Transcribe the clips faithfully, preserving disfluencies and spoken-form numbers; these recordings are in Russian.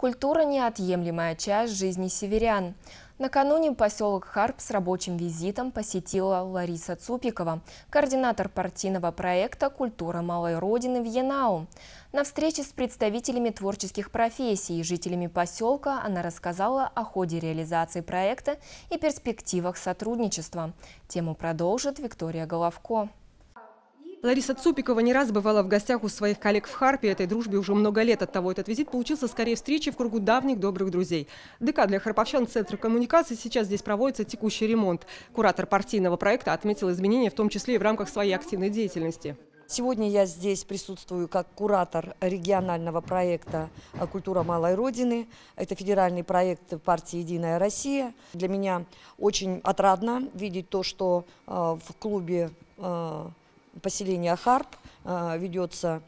Культура – неотъемлемая часть жизни северян. Накануне поселок Харп с рабочим визитом посетила Лариса Цупикова, координатор партийного проекта «Культура малой Родины» в Янау. На встрече с представителями творческих профессий и жителями поселка она рассказала о ходе реализации проекта и перспективах сотрудничества. Тему продолжит Виктория Головко. Лариса Цупикова не раз бывала в гостях у своих коллег в Харпе. Этой дружбе уже много лет. Оттого этот визит получился скорее встречей в кругу давних добрых друзей. ДК для харповчан Центра коммуникации. Сейчас здесь проводится текущий ремонт. Куратор партийного проекта отметил изменения, в том числе и в рамках своей активной деятельности. Сегодня я здесь присутствую как куратор регионального проекта «Культура малой Родины». Это федеральный проект партии «Единая Россия». Для меня очень отрадно видеть то, что в клубе поселения Харп ведется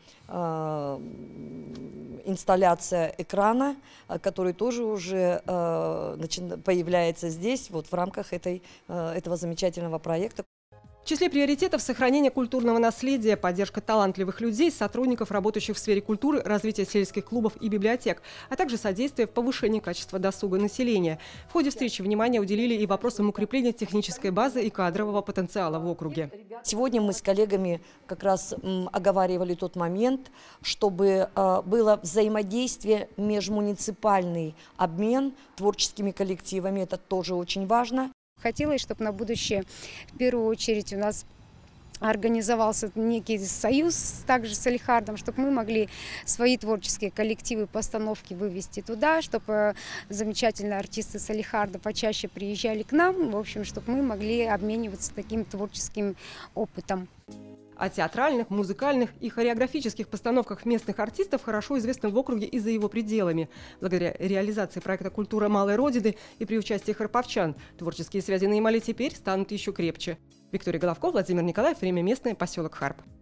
инсталляция экрана, который тоже уже появляется здесь, вот в рамках этой, этого замечательного проекта. В числе приоритетов сохранение культурного наследия, поддержка талантливых людей, сотрудников, работающих в сфере культуры, развитие сельских клубов и библиотек, а также содействие в повышении качества досуга населения. В ходе встречи внимание уделили и вопросам укрепления технической базы и кадрового потенциала в округе. Сегодня мы с коллегами как раз оговаривали тот момент, чтобы было взаимодействие, межмуниципальный обмен творческими коллективами. Это тоже очень важно. Хотелось, чтобы на будущее, в первую очередь, у нас организовался некий союз также с Салехардом, чтобы мы могли свои творческие коллективы, постановки вывести туда, чтобы замечательные артисты Салехарда почаще приезжали к нам, в общем, чтобы мы могли обмениваться таким творческим опытом. О театральных, музыкальных и хореографических постановках местных артистов хорошо известно в округе и за его пределами. Благодаря реализации проекта «Культура малой Родины» и при участии харповчан творческие связи на Ямале теперь станут еще крепче. Виктория Головко, Владимир Николаев. Время местное. Поселок Харп.